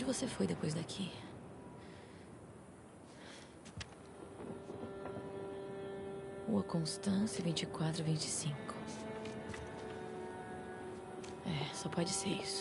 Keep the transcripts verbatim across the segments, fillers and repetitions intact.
você foi depois daqui? Rua Constância, vinte e quatro, vinte e cinco. É, só pode ser isso.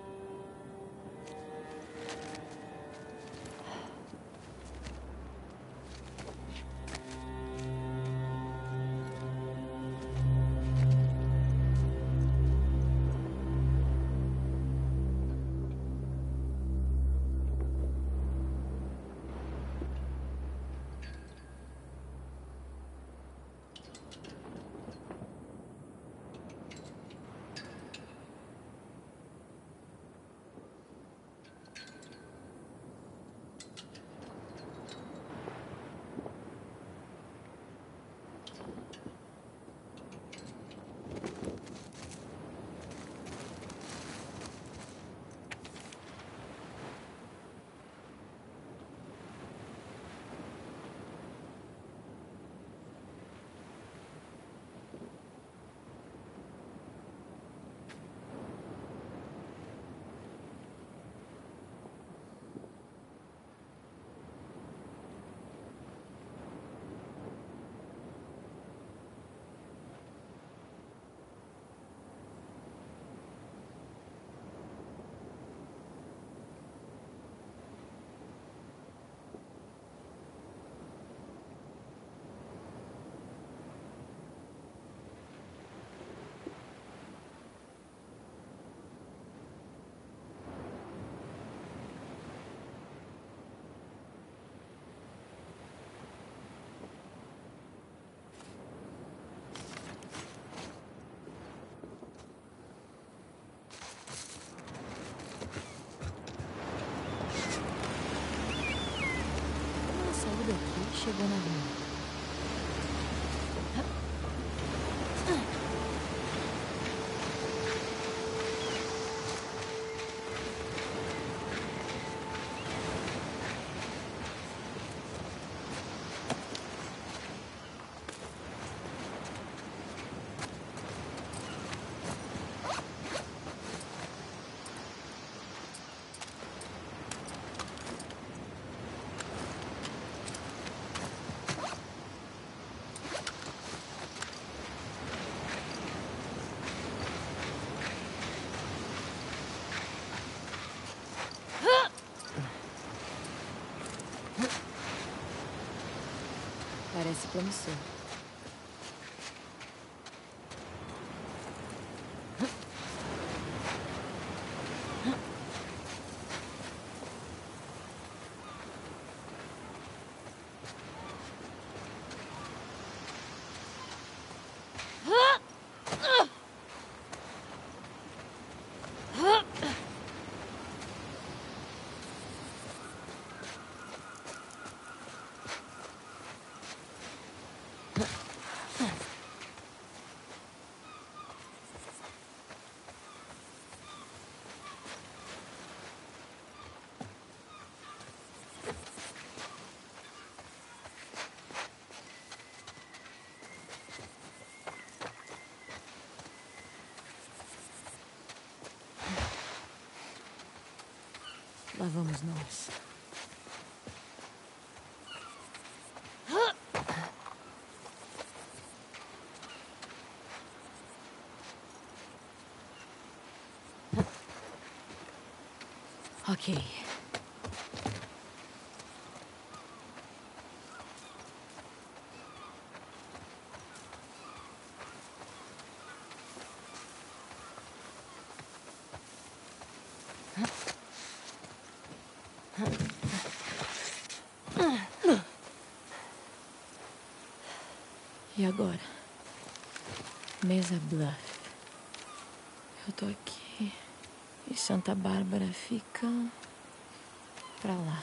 Chegou na rua. Parece promissor. Lá vamos nós. Ok. E agora? Mesa Bluff. Eu tô aqui. E Santa Bárbara fica pra lá.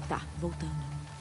Tá, voltando.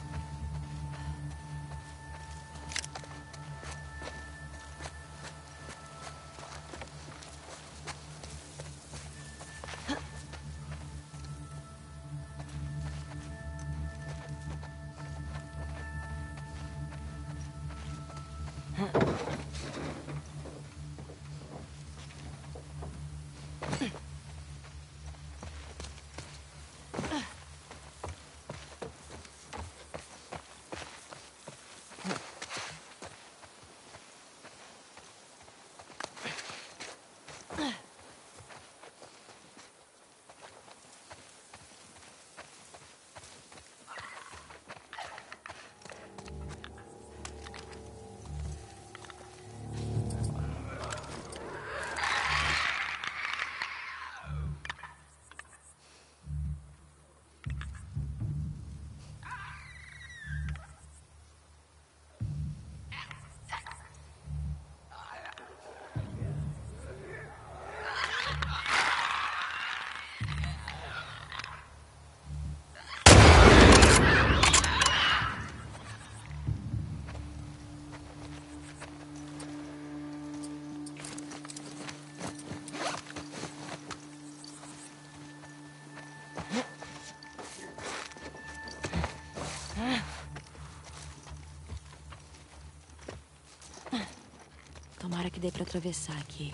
Tomara que dê pra atravessar aqui.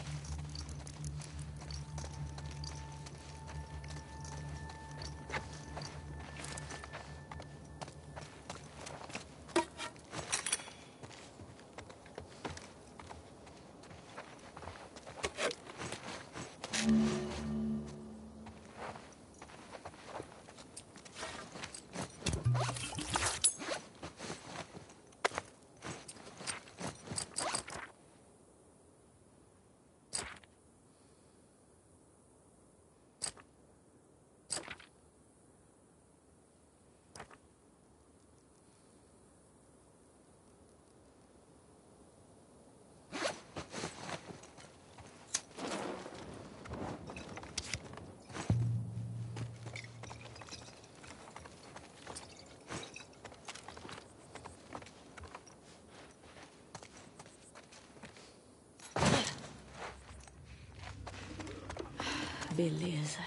Beleza.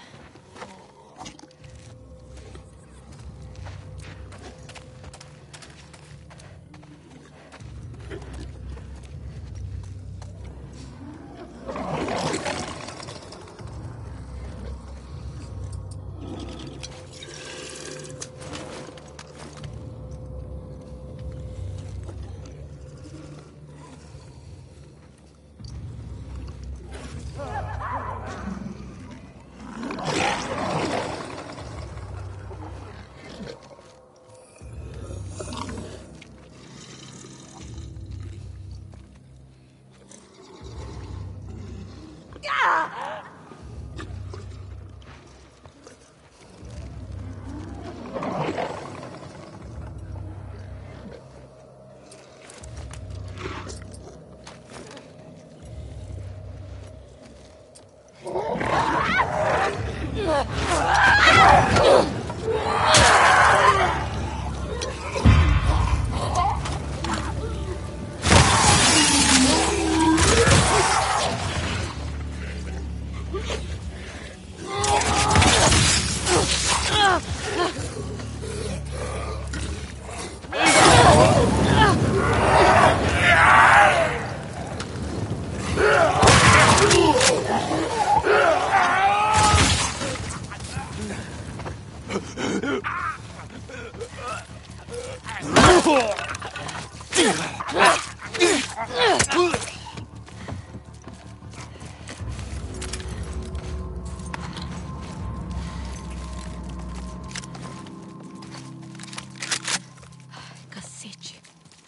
Cacete.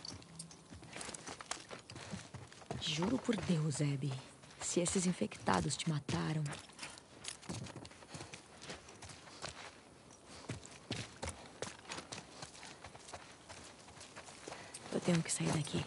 Juro por Deus, Abby. Se esses infectados te mataram... Eu tenho que sair daqui.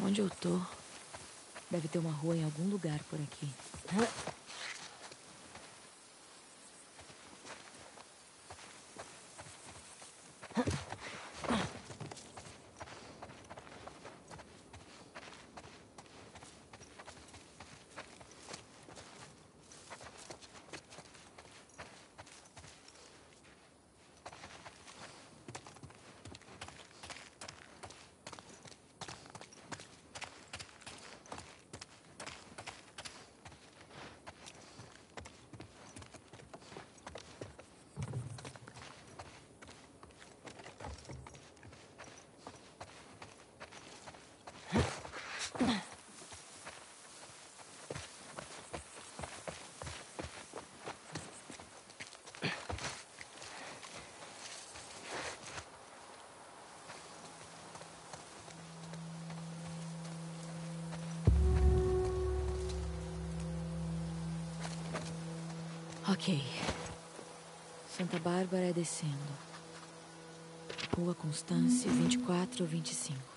Onde eu tô? Deve ter uma rua em algum lugar por aqui. Ok. Santa Bárbara é descendo. Rua Constância, vinte e quatro ou vinte e cinco.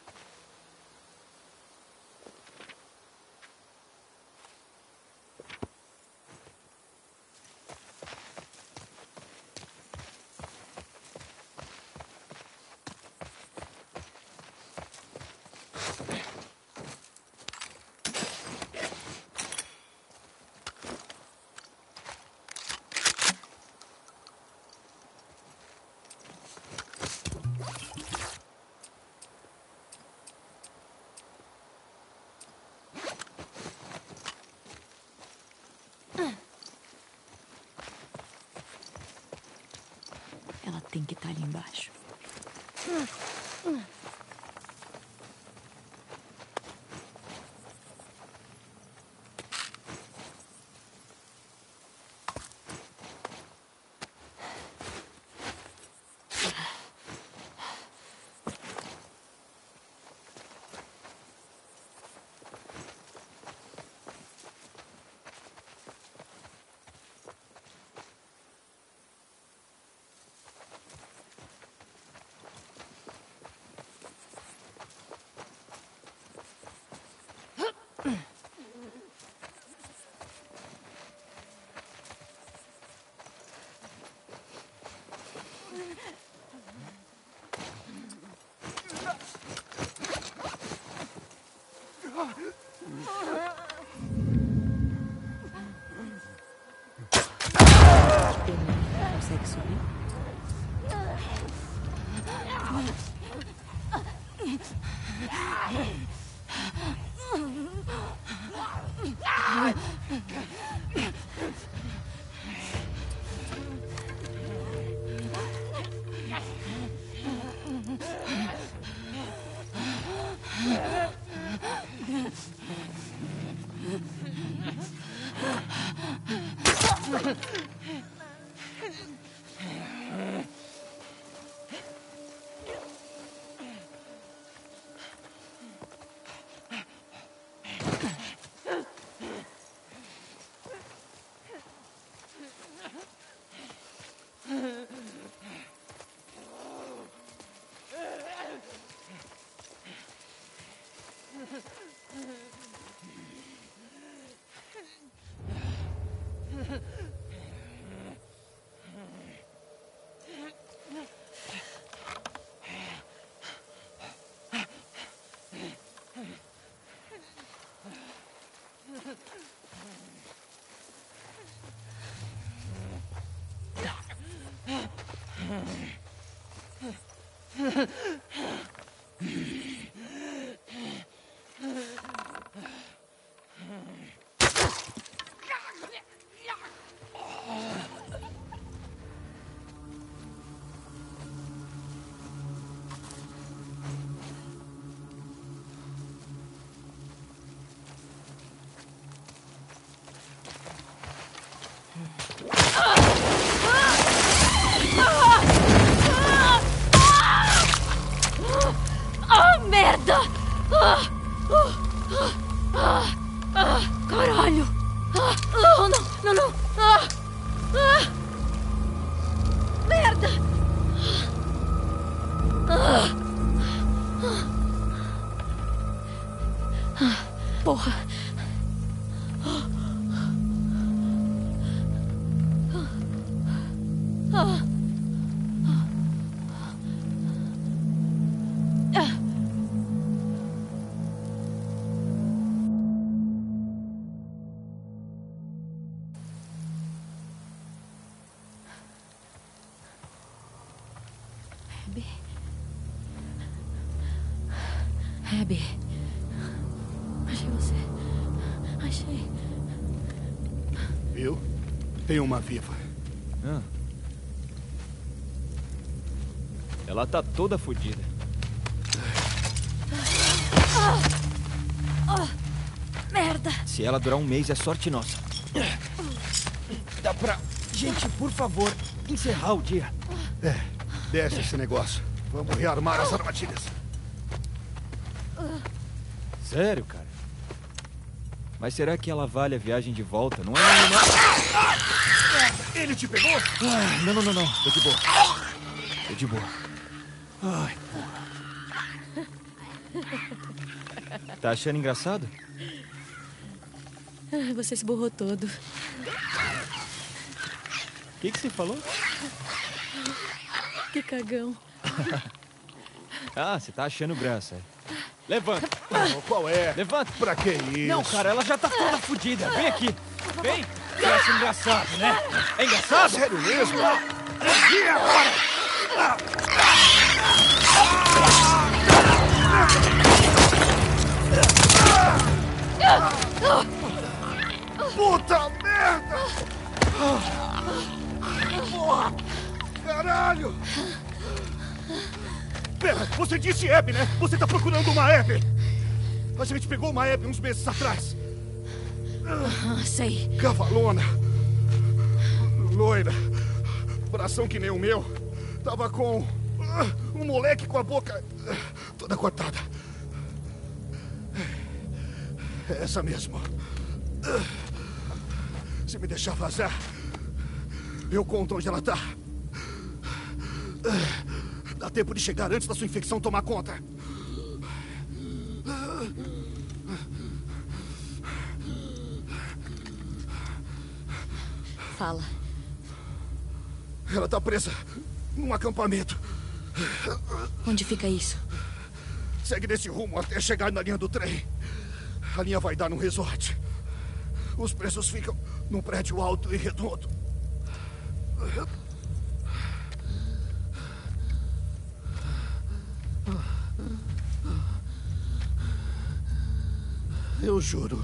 Ela tem que estar ali embaixo. Consegue subir? Abby. Abby. Achei você. Achei. Viu? Tem uma viva. Ah. Ela tá toda fodida. Oh, oh, merda! Se ela durar um mês, é sorte nossa. Dá pra... Gente, por favor, encerrar o dia. É, desce esse negócio. Vamos rearmar as armadilhas. Sério, cara? Mas será que ela vale a viagem de volta? Não é... Não... Ele te pegou? Ah, não, não, não, não. Tô de boa. Tô de boa. Ai, porra. Tá achando engraçado? Você se borrou todo. O que que você falou? Que cagão. Ah, você tá achando graça. Levanta. Oh, qual é? Levanta. Pra que isso? Não, cara, ela já tá toda fodida. Vem aqui. Vem. Você acha engraçado, né? É engraçado? Sério mesmo? E agora? Puta merda! Porra! Caralho! Pera, você disse Abby, né? Você tá procurando uma Abby! A gente pegou uma Abby uns meses atrás. Ah, sei. Cavalona. Loira. Coração que nem o meu. Tava com... uh, um moleque com a boca... uh, toda cortada. É essa mesmo. Uh, se me deixar vazar, eu conto onde ela tá. Uh, dá tempo de chegar antes da sua infecção tomar conta. Fala. Ela tá presa num acampamento. Onde fica isso? Segue nesse rumo até chegar na linha do trem. A linha vai dar num resort. Os presos ficam num prédio alto e redondo. Eu juro.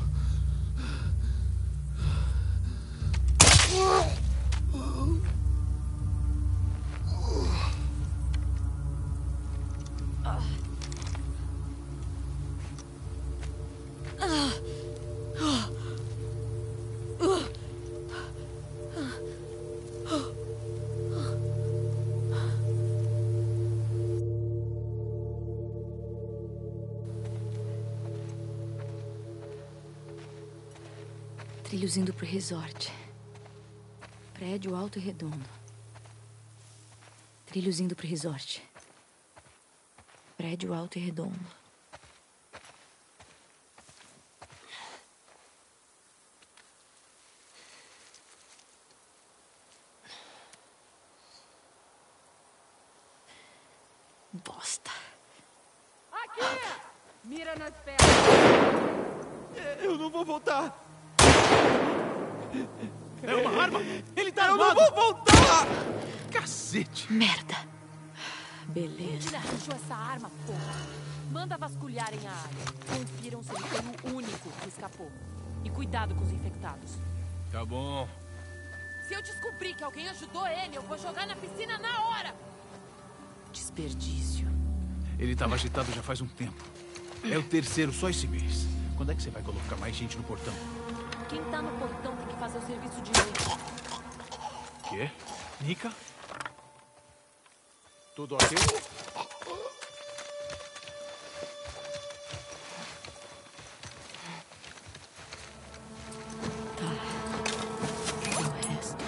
Trilhos indo pro resort. Prédio alto e redondo. Trilhos indo pro resort. Prédio alto e redondo. Bosta. Aqui! Mira nas pernas. Eu não vou voltar. É uma arma? Ele tá armado. Eu não vou voltar. Cacete. Merda. Onde Beleza. ele arranjou essa arma, porra? Manda vasculharem a área. Confiram se ele foi o único que escapou. E cuidado com os infectados. Tá bom. Se eu descobrir que alguém ajudou ele, eu vou jogar na piscina na hora! Desperdício. Ele tava agitado já faz um tempo. É o terceiro só esse mês. Quando é que você vai colocar mais gente no portão? Quem tá no portão tem que fazer o serviço direito. Quê? Nika? Tudo ok? Tá. E o resto?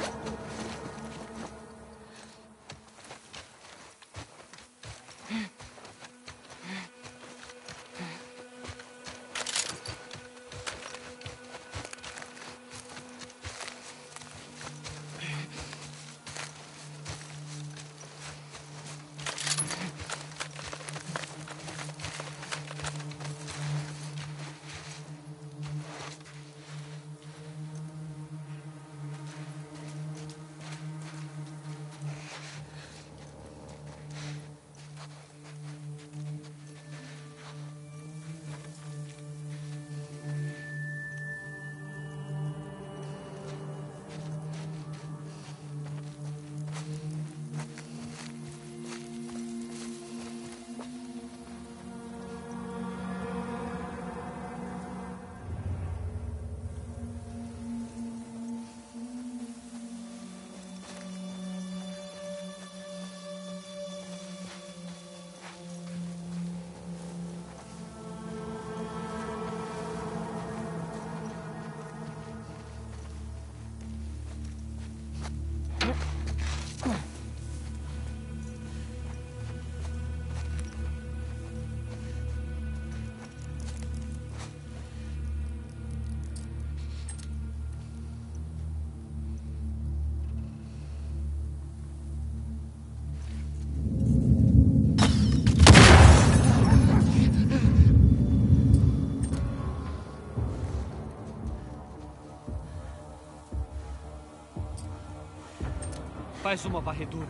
Mais uma varredura.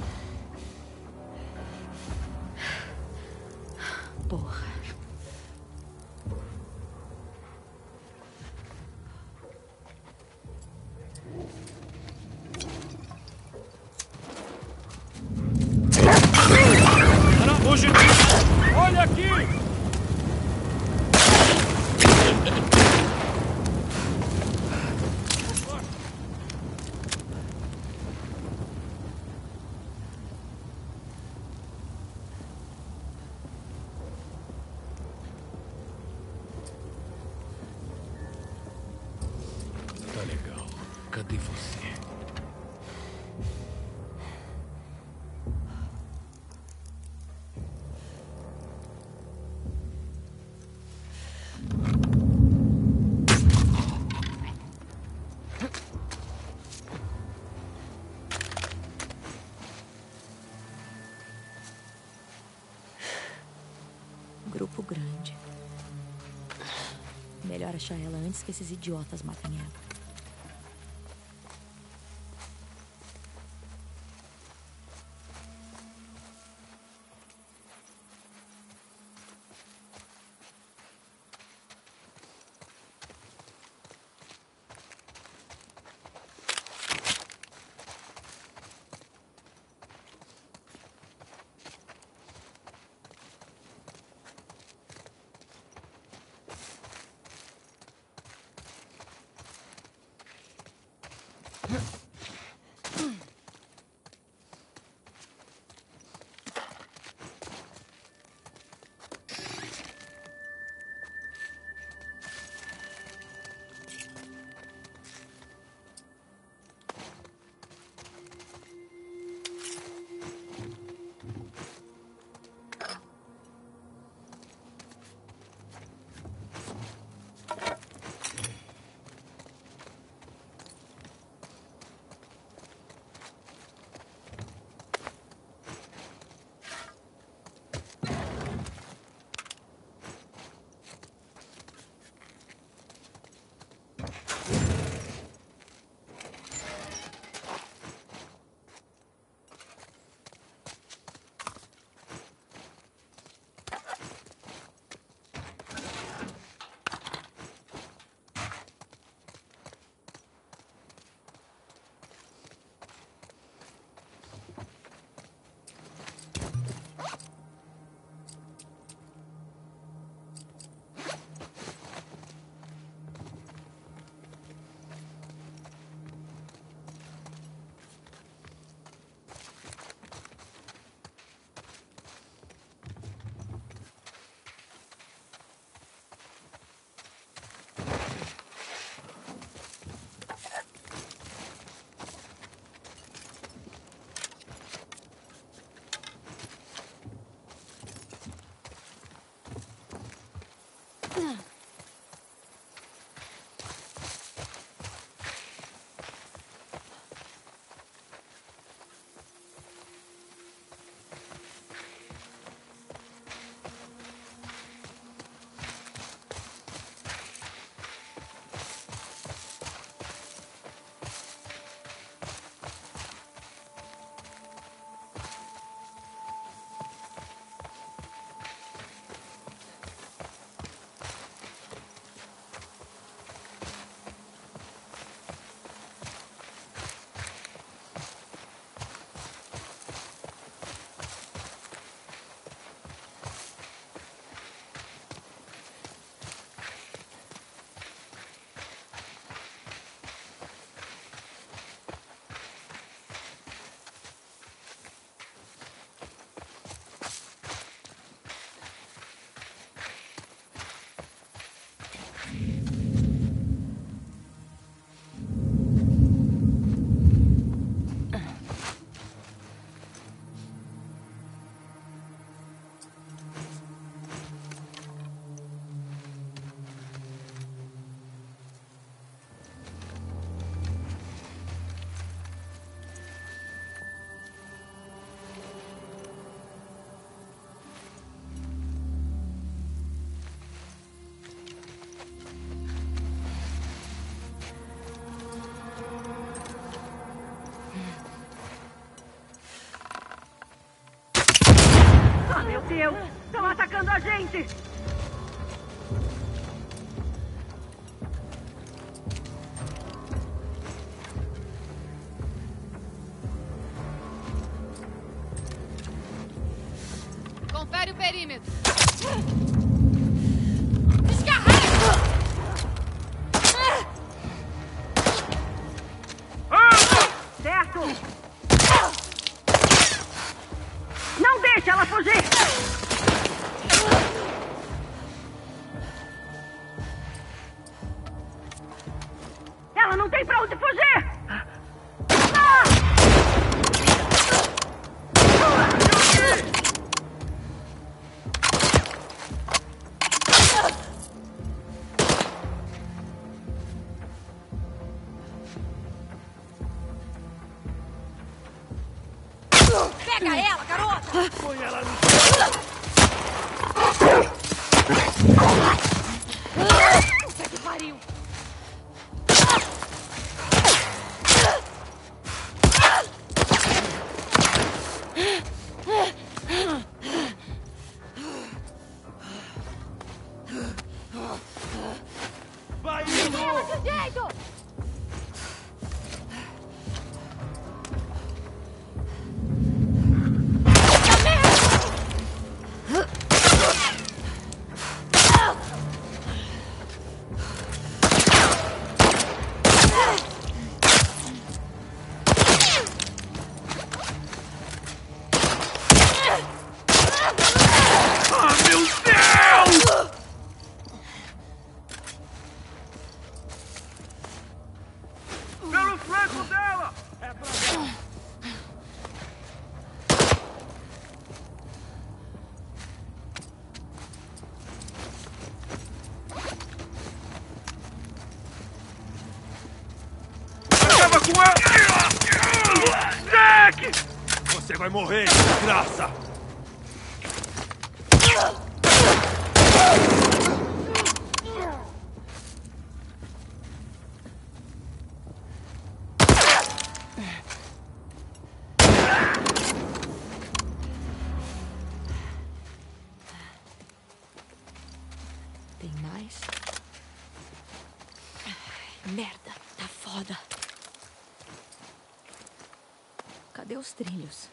Porra. Olha aqui! Tá legal. Cadê você? Grupo grande. Melhor achar ela antes que esses idiotas matem ela. Deus! Estão atacando a gente! Confere o perímetro. Certo! Não deixe ela fugir! Ela não tem pra onde fugir! Ah! Pega ela, garota! Põe ela no chão! Puta que pariu! Vai, Ela Lulu! de jeito! Ah, meu Deus! Pelo flanco dela! É pra cá! Acaba com ela! Jack! Você vai morrer, desgraça! Tem mais? Merda, tá foda. Cadê os trilhos?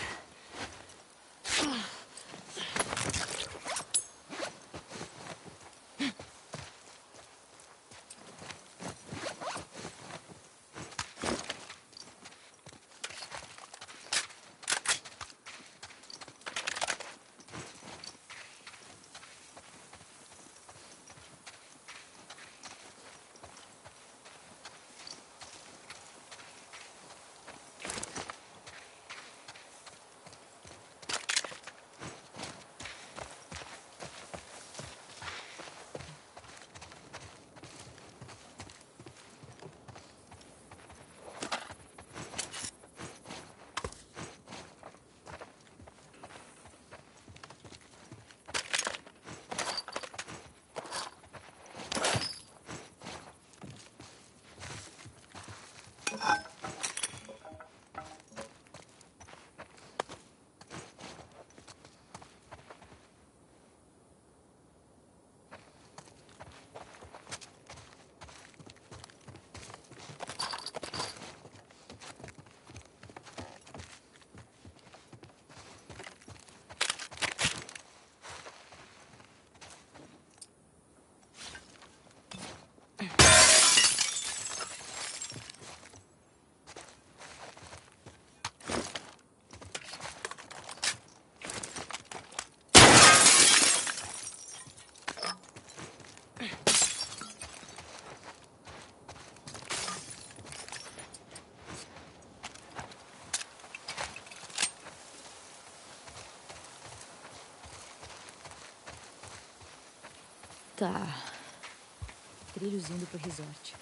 Tá. Trilhos indo pro resort.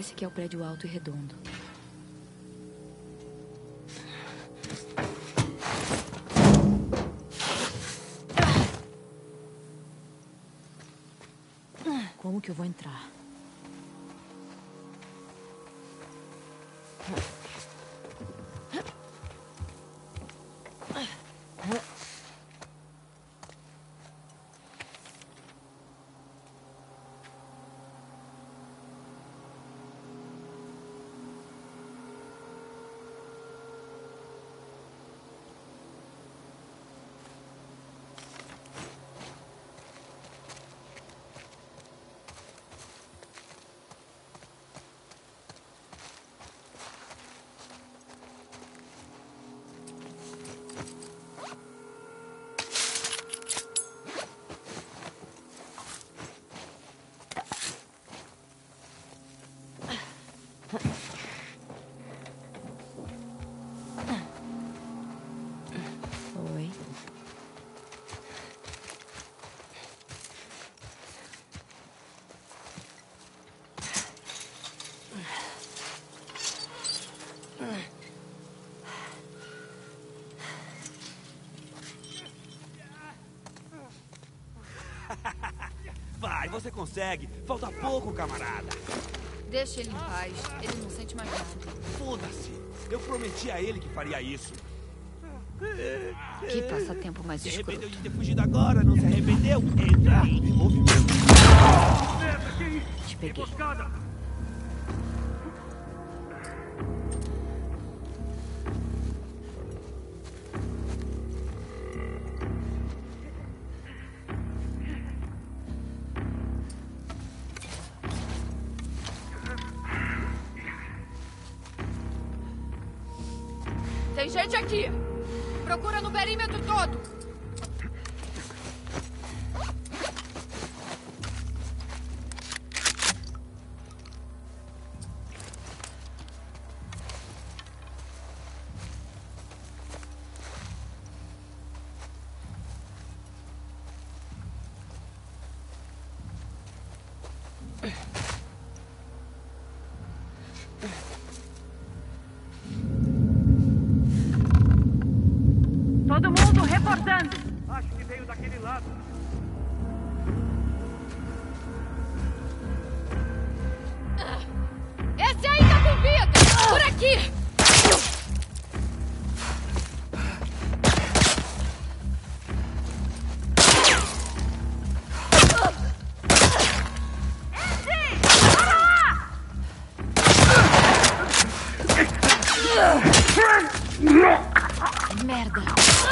Parece que é o prédio alto e redondo. Como que eu vou entrar? Oi. Vai, você consegue. Falta pouco, camarada. Deixa ele em paz. Ele não sente mais nada. Foda-se. Eu prometi a ele que faria isso. Que passatempo mais Se escroto. arrependeu de ter fugido agora, não se arrependeu? Entra em movimento. Te peguei. Tem gente aqui. Procura no perímetro todo. Todo mundo reportando. Acho que veio daquele lado. Esse aí tá com vida! Por aqui! Merda.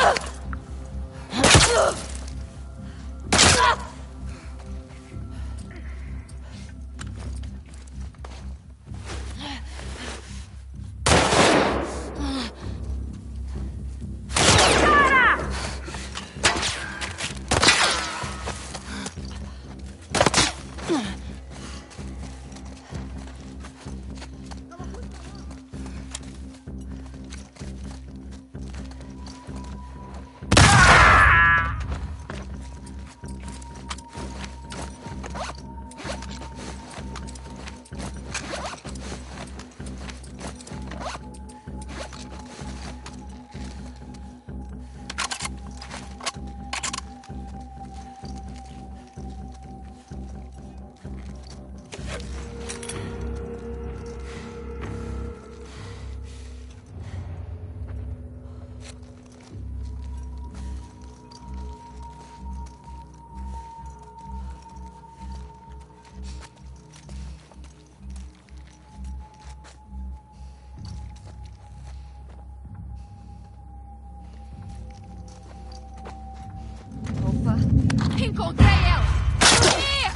Opa! Encontrei ela! Aqui!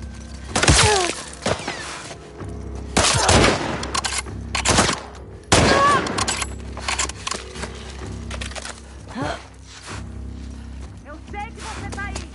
Eu sei que você tá aí.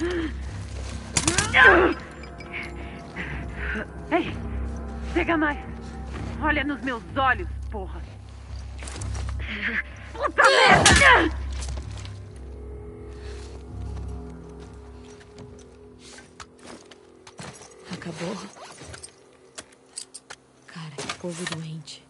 Ei, chega mais. Olha nos meus olhos, porra. Puta merda! Acabou. Cara, que povo doente.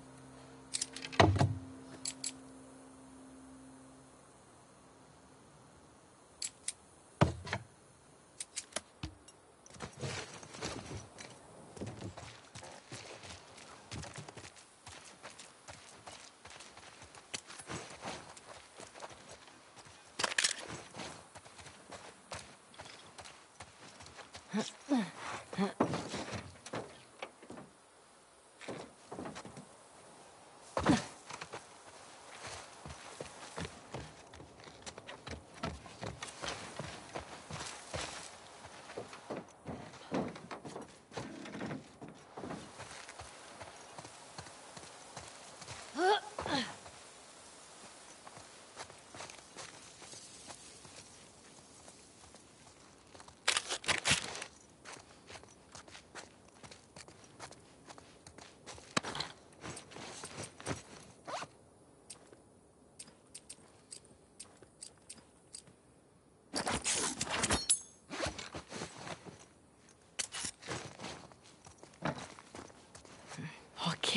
Ok.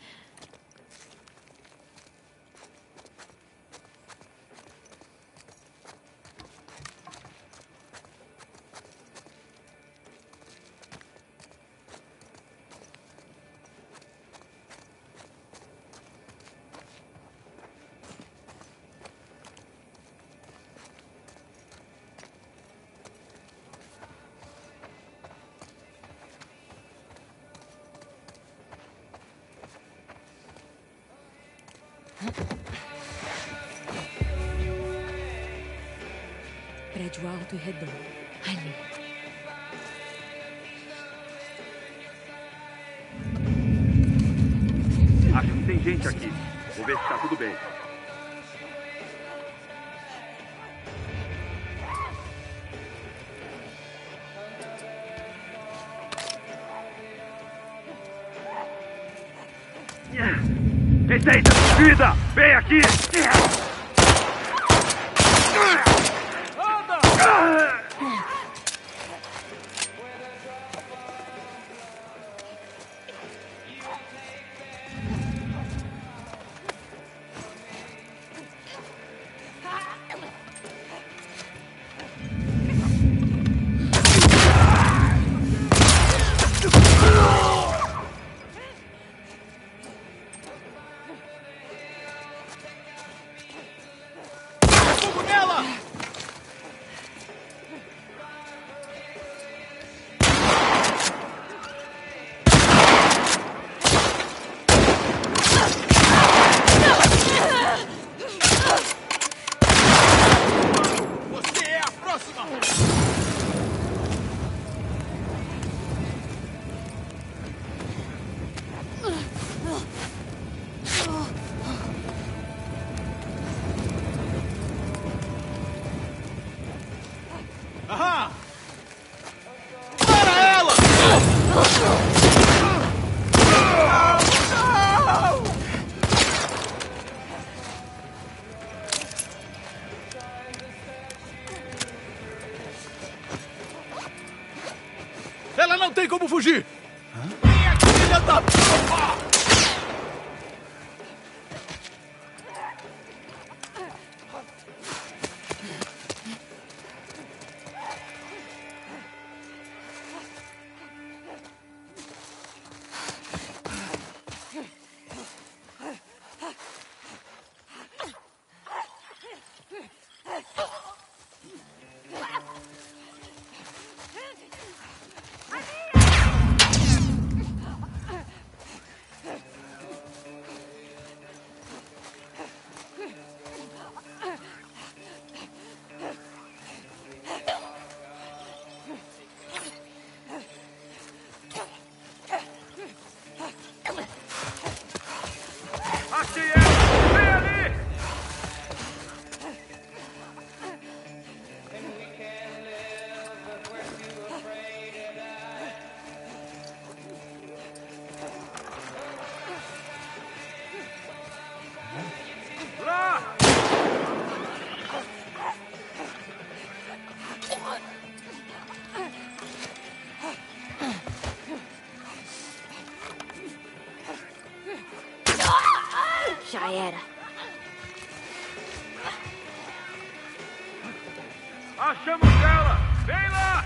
Prédio alto e redondo. Ali. Acho que tem gente aqui. Vou ver se tá tudo bem. Esse aí tá com vida! Vem aqui! Aham! Para ela! Ela não tem como fugir! Minha filha da porra! Já era. Achamos ela! Vem lá!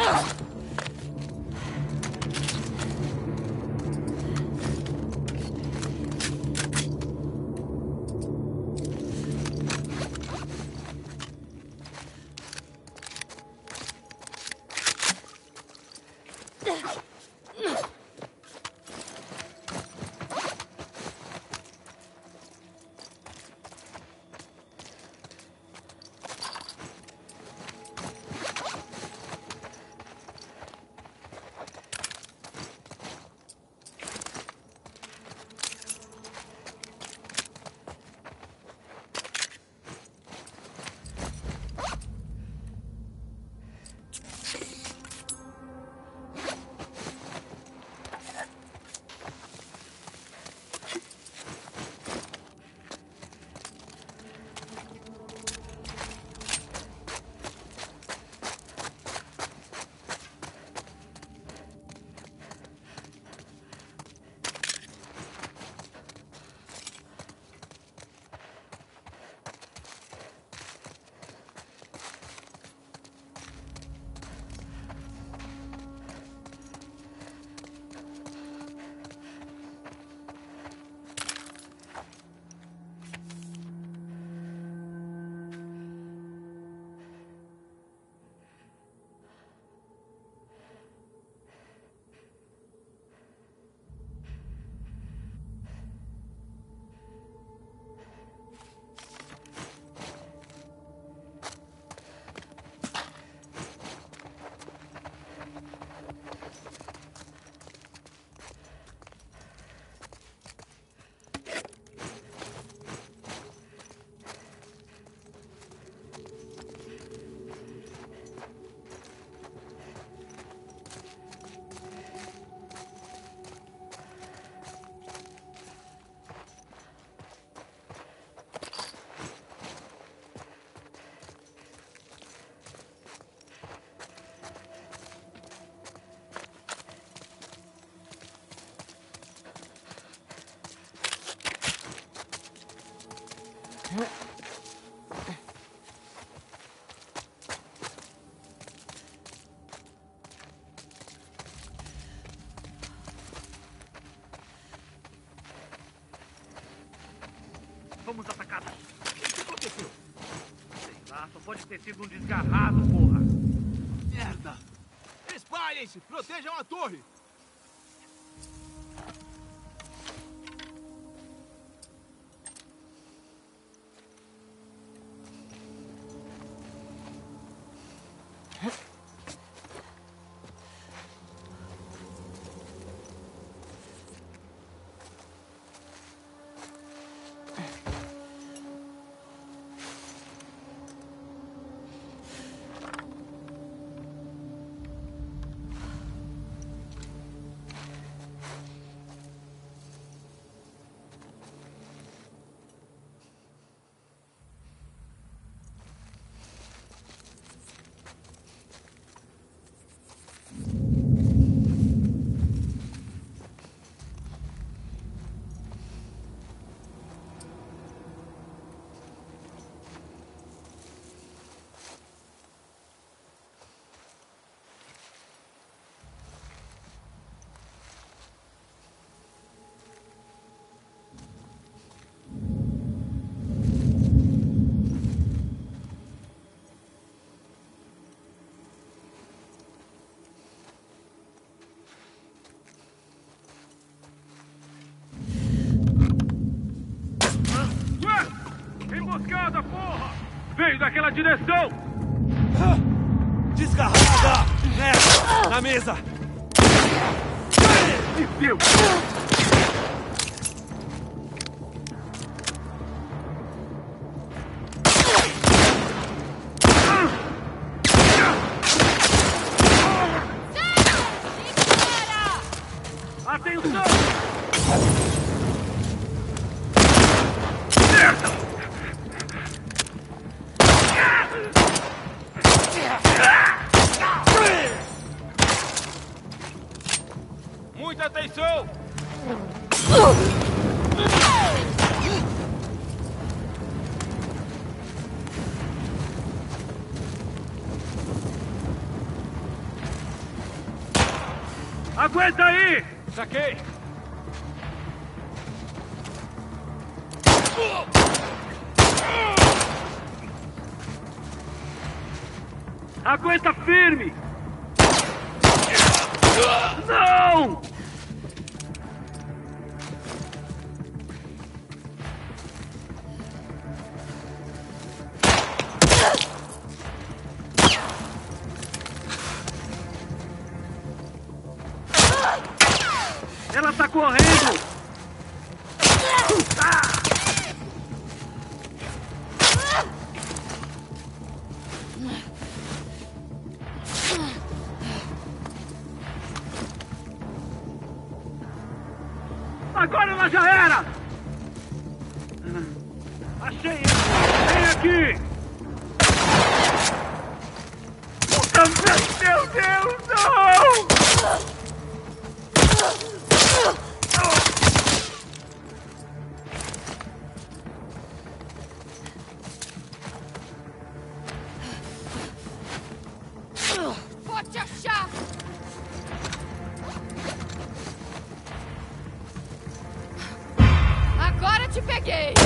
Fomos atacados. O que aconteceu? Sei lá, só pode ter sido um desgarrado, porra. Merda! Espalhem-se! Protejam a torre! Emboscada, porra! Veio daquela direção! Desgarrada! Merda! Na mesa! Me viu! Atenção! Muita atenção! Aguenta aí! Saquei! Aguenta firme! Não! Ela tá correndo! Agora ela já era! Achei ele! Vem aqui! Puta, meu Deus, não! Vou te achar! Agora te peguei!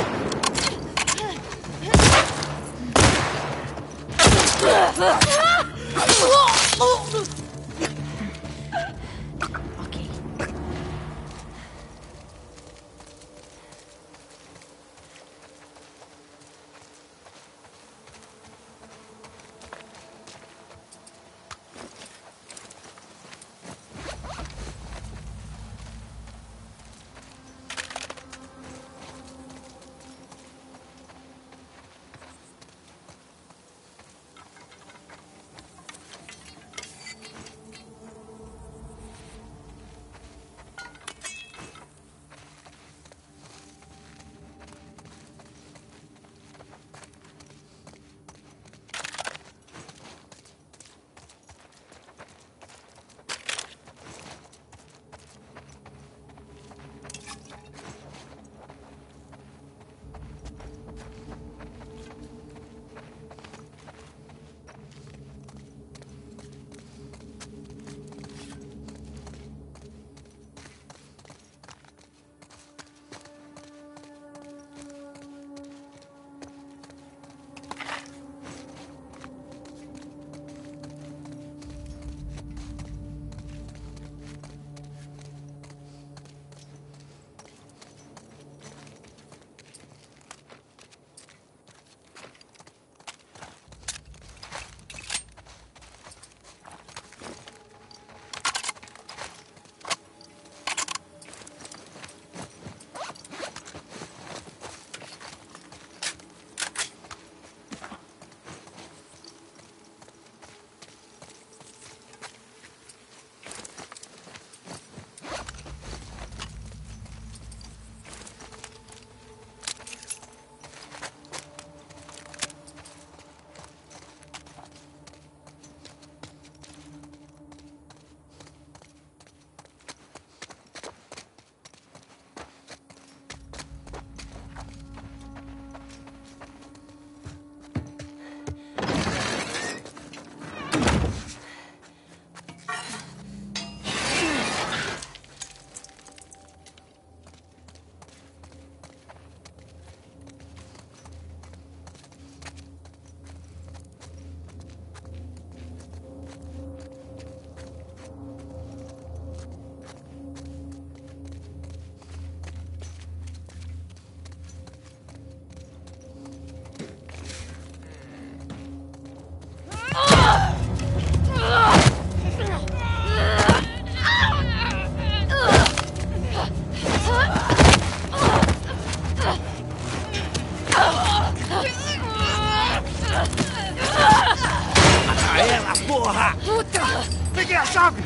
Peguei a chave!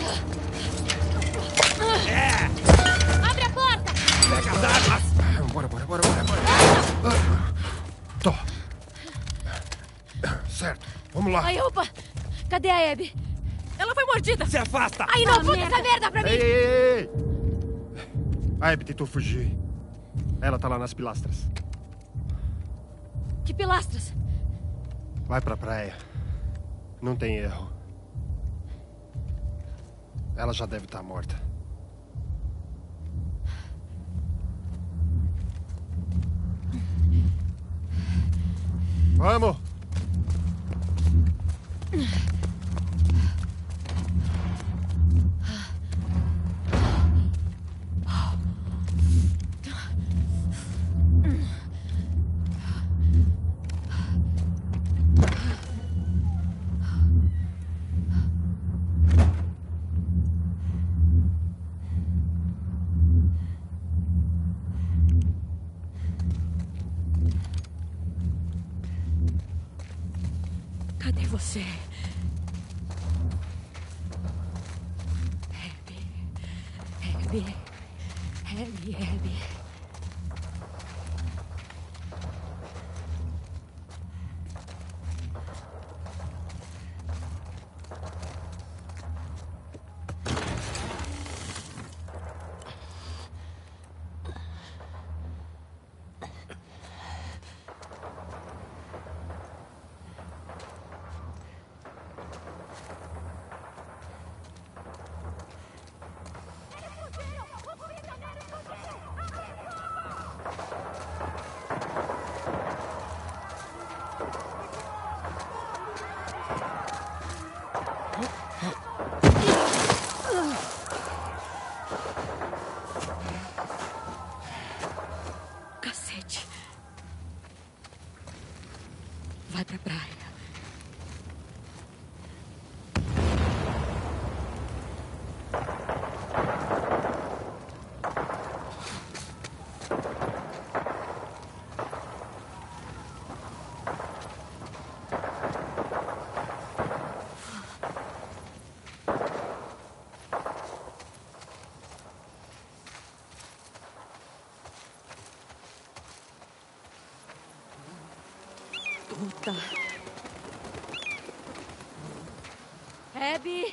É! Abre a porta! Pega as armas! Bora, bora, bora, bora, bora. Tô. Certo, vamos lá. Ai, opa! Cadê a Abby? Ela foi mordida! Se afasta! Ai, não, aponta essa merda pra mim! Ei, ei, ei! A Abby tentou fugir. Ela tá lá nas pilastras. Que pilastras? Vai pra praia. Não tem erro. Ela já deve estar morta. Vamos! Cadê você? Abby. Abby. Abby, Abby. Cacete. Vai pra praia. Puta. Abby.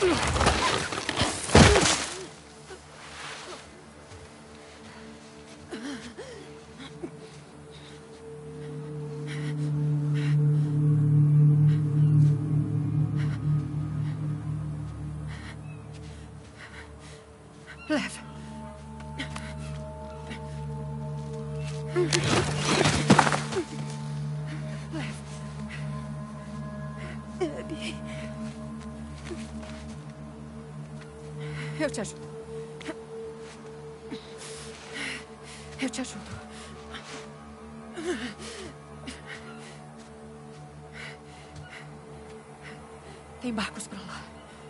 Leva. Abby. Eu te ajudo. Eu te ajudo. Tem barcos pra lá.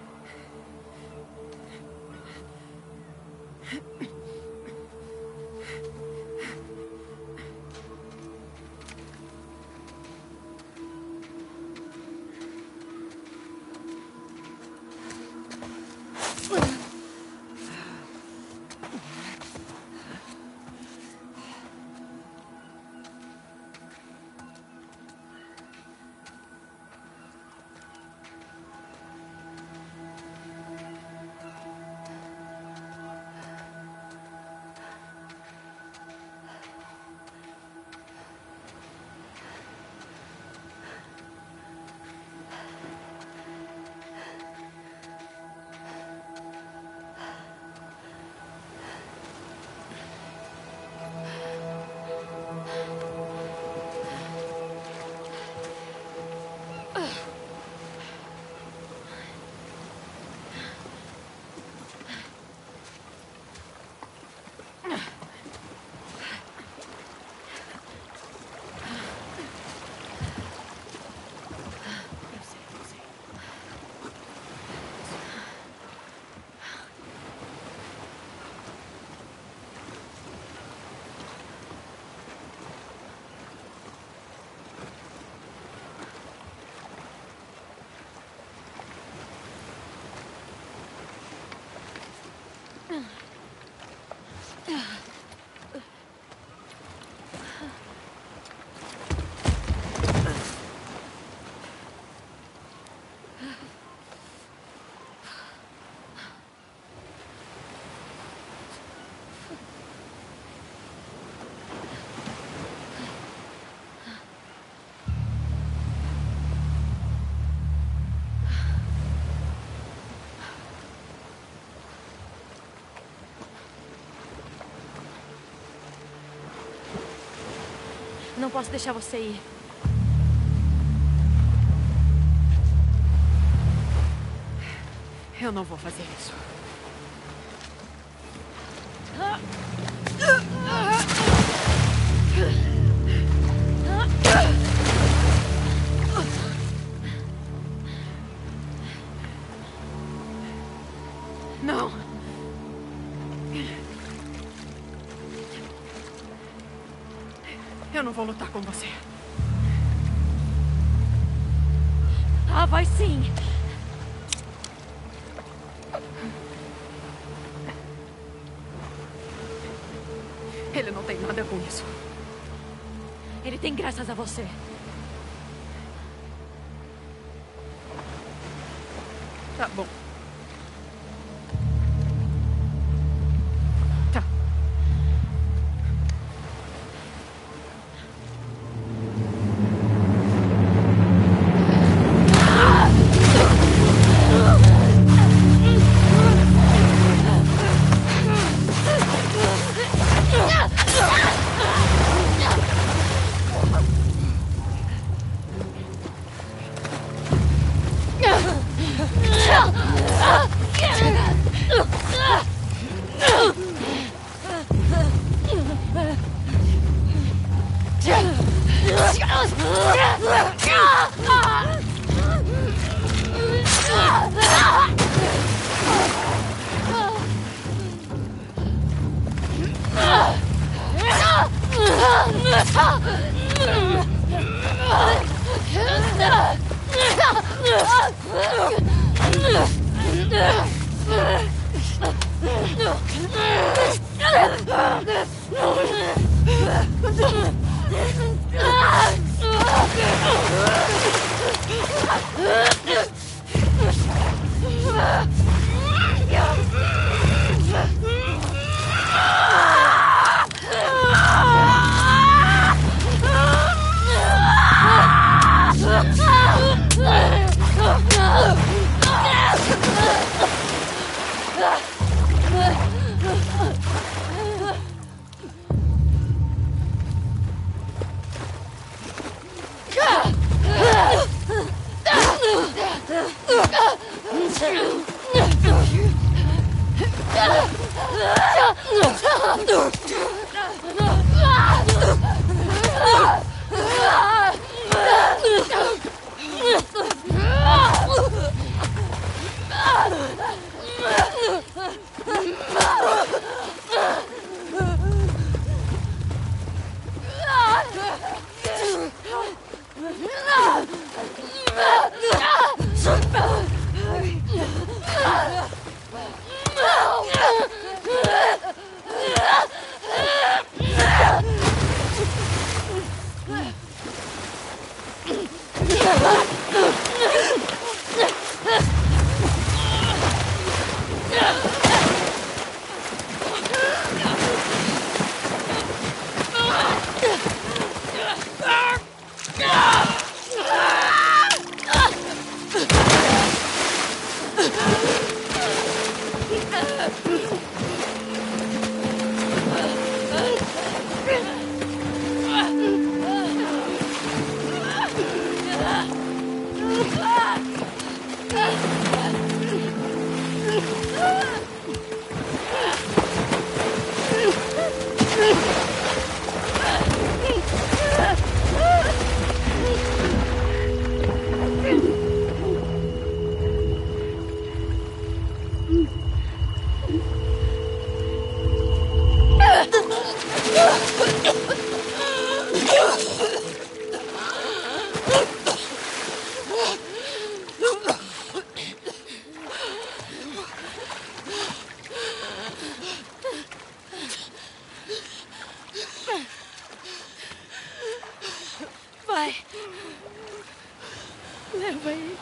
Não posso deixar você ir. Eu não vou fazer isso. Não. Eu não vou lutar com você. Ah, vai sim. Ele não tem nada com isso. Ele tem graças a você. Tá bom. Ah! Vai. Leva ele.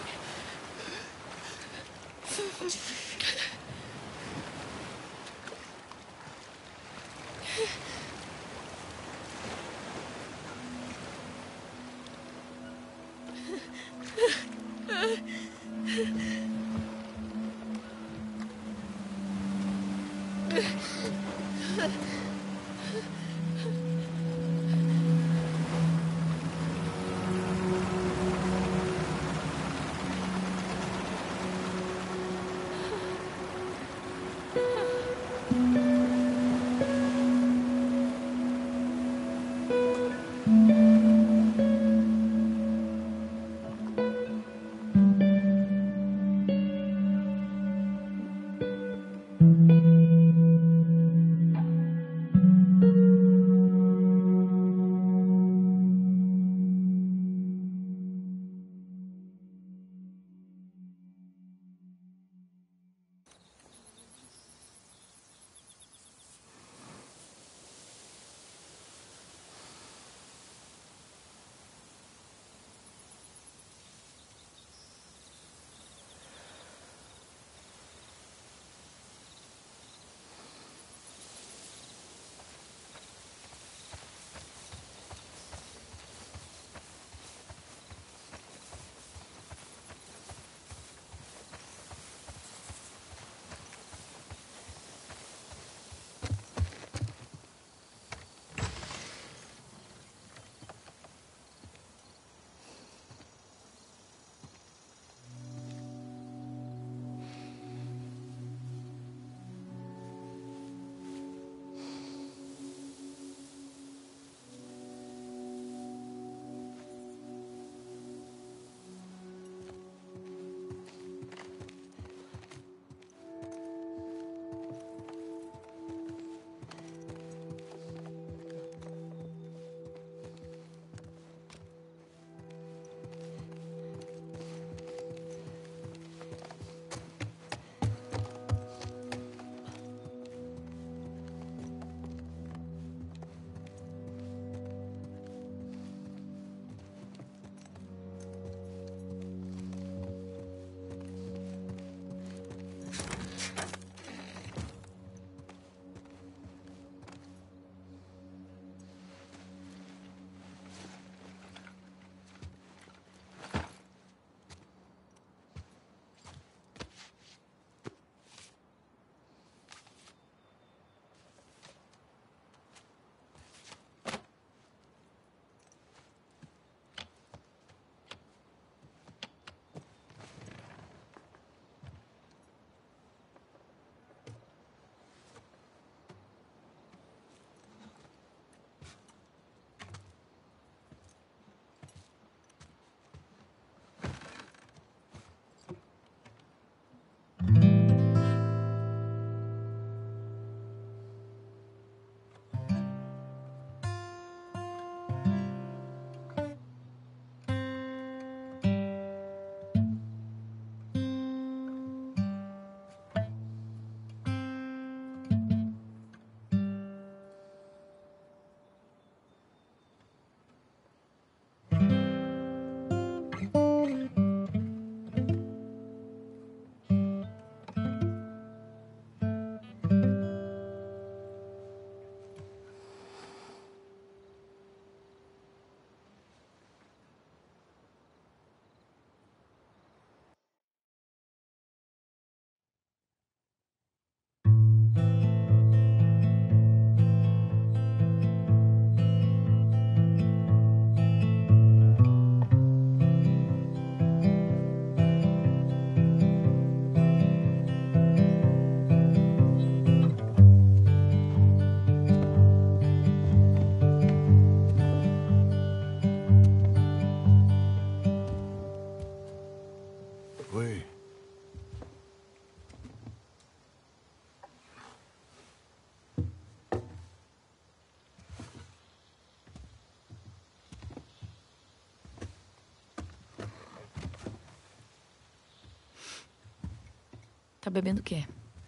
Tá bebendo o quê?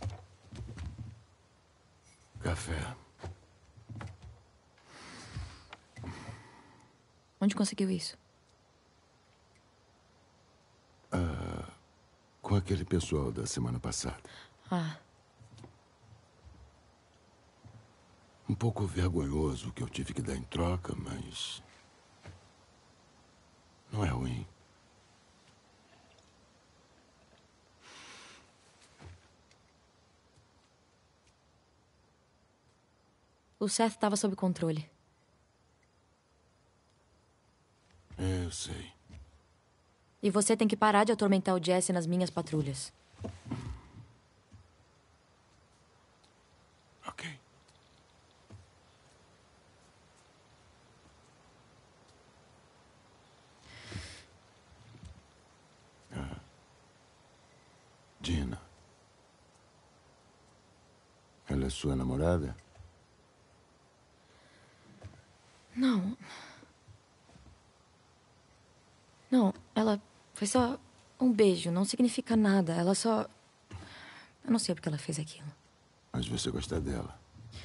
Café. Onde conseguiu isso? Ah, com aquele pessoal da semana passada. Ah. Um pouco vergonhoso o que eu tive que dar em troca, mas... não é ruim. O Seth estava sob controle. É, eu sei. E você tem que parar de atormentar o Jesse nas minhas patrulhas. Ok. Ah. Gina. Ela é sua namorada? Não. Não, ela foi só um beijo, não significa nada. Ela só... Eu não sei porque ela fez aquilo. Mas você gosta dela?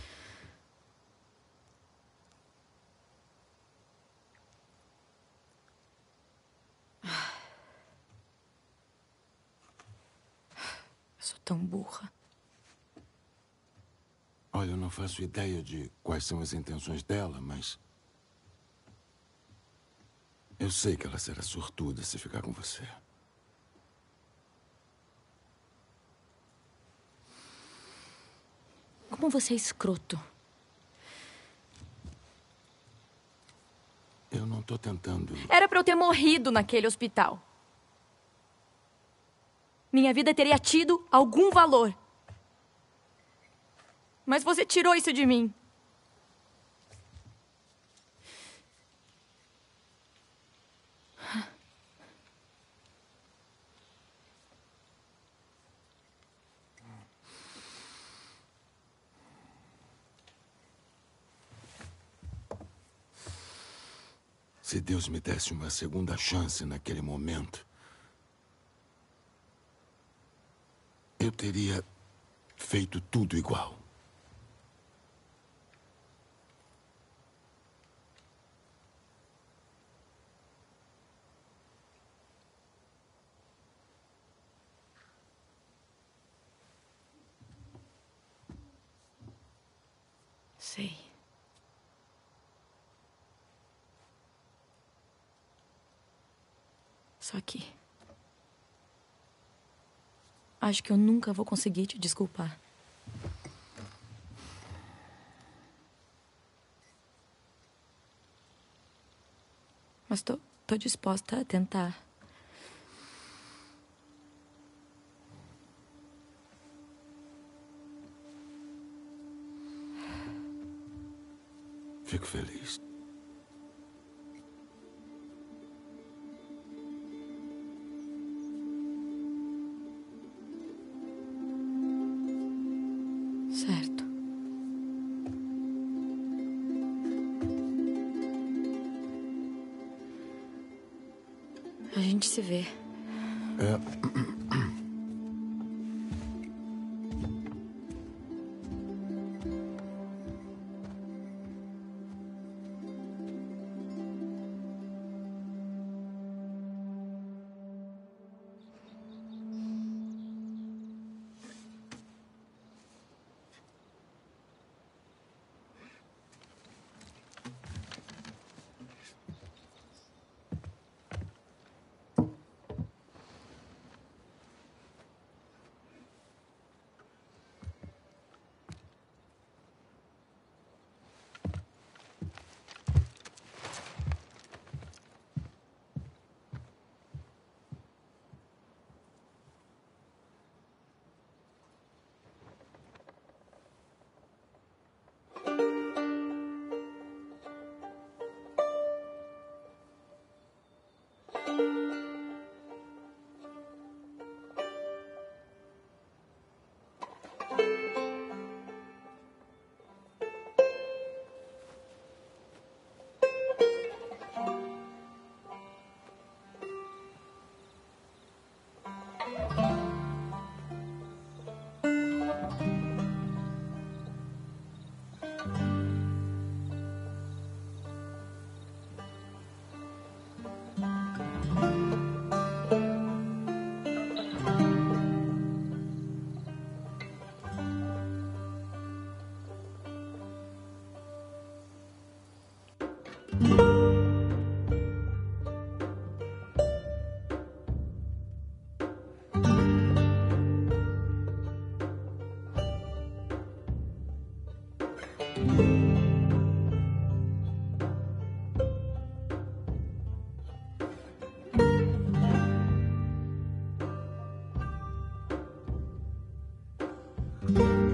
Eu sou tão burra. Olha, eu não faço ideia de quais são as intenções dela, mas... eu sei que ela será sortuda se ficar com você. Como você é escroto. Eu não tô tentando... Era pra eu ter morrido naquele hospital. Minha vida teria tido algum valor. Mas você tirou isso de mim. Se Deus me desse uma segunda chance naquele momento, eu teria feito tudo igual. Sei. Só que... acho que eu nunca vou conseguir te desculpar. Mas tô, tô disposta a tentar. Fico feliz. Certo. A gente se vê. É... Thank you.